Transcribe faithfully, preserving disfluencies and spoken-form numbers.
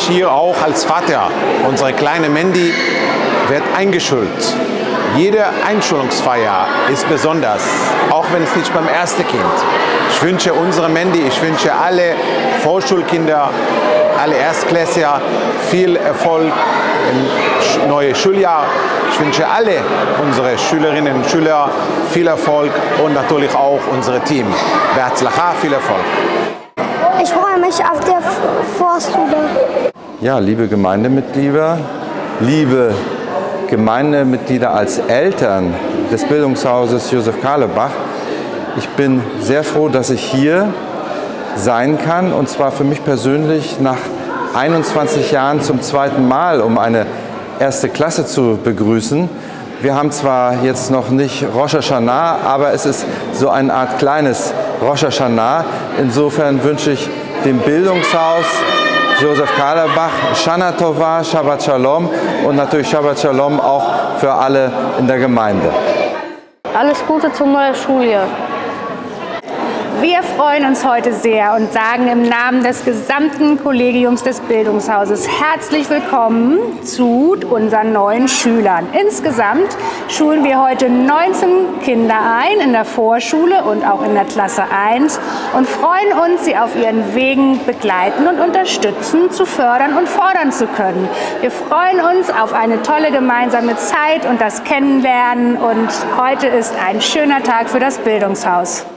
hier auch als Vater. Unsere kleine Mandy wird eingeschult. Jede Einschulungsfeier ist besonders, auch wenn es nicht beim ersten Kind. Ich wünsche unserer Mandy, ich wünsche alle Vorschulkinder, alle Erstklässler viel Erfolg im neuen Schuljahr. Ich wünsche alle unsere Schülerinnen und Schüler viel Erfolg und natürlich auch unser Team. Beatzlacha, viel Erfolg. Ich freue mich auf der Vorschule. Ja, liebe Gemeindemitglieder, liebe Gemeindemitglieder als Eltern des Bildungshauses Josef Carlebach, ich bin sehr froh, dass ich hier sein kann, und zwar für mich persönlich nach einundzwanzig Jahren zum zweiten Mal, um eine erste Klasse zu begrüßen. Wir haben zwar jetzt noch nicht Rosh Hashanah, aber es ist so eine Art kleines Rosh Hashanah. Insofern wünsche ich dem Bildungshaus Josef Carlebach Shana Tova, Shabbat Shalom und natürlich Shabbat Shalom auch für alle in der Gemeinde. Alles Gute zum neuen Schuljahr. Wir freuen uns heute sehr und sagen im Namen des gesamten Kollegiums des Bildungshauses herzlich willkommen zu unseren neuen Schülern. Insgesamt schulen wir heute neunzehn Kinder ein in der Vorschule und auch in der Klasse eins und freuen uns, sie auf ihren Wegen begleiten und unterstützen, zu fördern und fordern zu können. Wir freuen uns auf eine tolle gemeinsame Zeit und das Kennenlernen, und heute ist ein schöner Tag für das Bildungshaus.